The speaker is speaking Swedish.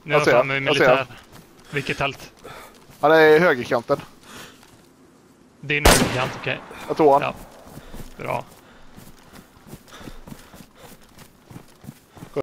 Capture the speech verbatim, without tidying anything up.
Nu är jag framme i militär. Vilket tält? Ja, det är högerkanten. Din högerkant, okej. Okay. Jag tror han. Ja. Bra.